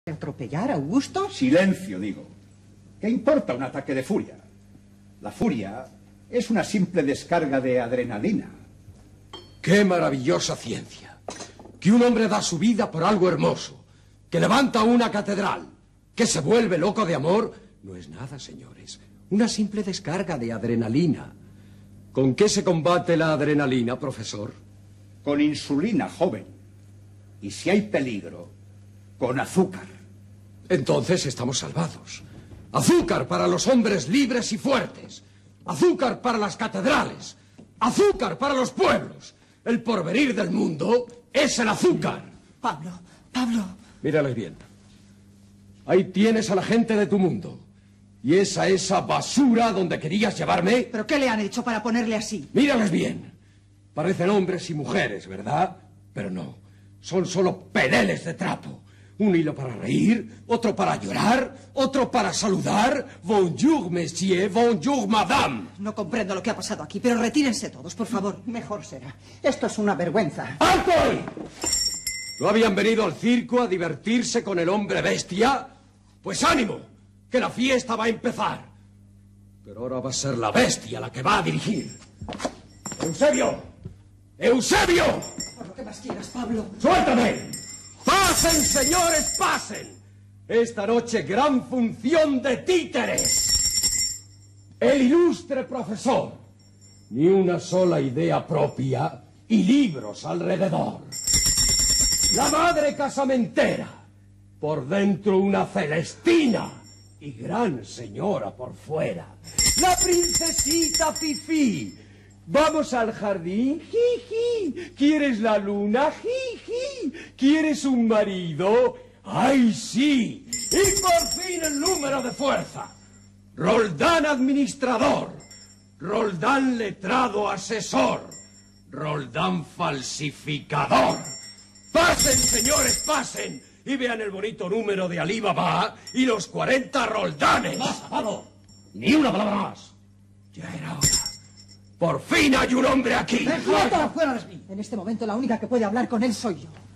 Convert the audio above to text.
¿Atropellar, Augusto? Silencio, digo. ¿Qué importa un ataque de furia? La furia es una simple descarga de adrenalina. ¡Qué maravillosa ciencia! Que un hombre da su vida por algo hermoso, que levanta una catedral, que se vuelve loco de amor, no es nada, señores. Una simple descarga de adrenalina. ¿Con qué se combate la adrenalina, profesor? Con insulina, joven. Y si hay peligro, con azúcar. Entonces estamos salvados. Azúcar para los hombres libres y fuertes. Azúcar para las catedrales. Azúcar para los pueblos. El porvenir del mundo es el azúcar. Pablo. Mírales bien. Ahí tienes a la gente de tu mundo. ¿Y esa basura donde querías llevarme? ¿Pero qué le han hecho para ponerle así? Mírales bien. Parecen hombres y mujeres, ¿verdad? Pero no. Son solo peleles de trapo. Un hilo para reír, otro para llorar, otro para saludar. Bonjour, monsieur, bonjour, madame. No comprendo lo que ha pasado aquí, pero retírense todos, por favor. Mejor será. Esto es una vergüenza. ¡Alto ahí! ¿No habían venido al circo a divertirse con el hombre bestia? Pues ánimo, que la fiesta va a empezar. Pero ahora va a ser la bestia la que va a dirigir. ¡Eusebio! ¡Eusebio! Por lo que más quieras, Pablo. ¡Suéltame! ¡Pasen, señores, pasen! Esta noche gran función de títeres. El ilustre profesor. Ni una sola idea propia y libros alrededor. La madre casamentera. Por dentro una Celestina. Y gran señora por fuera. La princesita Fifi. Vamos al jardín, jiji. ¿Quieres la luna? Jiji. ¿Quieres un marido? ¡Ay, sí! Y por fin el número de fuerza. Roldán administrador. Roldán letrado asesor. Roldán falsificador. Pasen, señores, pasen. Y vean el bonito número de Alibaba y los 40 Roldanes. ¡Vamos! ¡Ni una palabra más! Ya era hora. ¡Por fin hay un hombre aquí! ¡Fuera de mí! En este momento la única que puede hablar con él soy yo.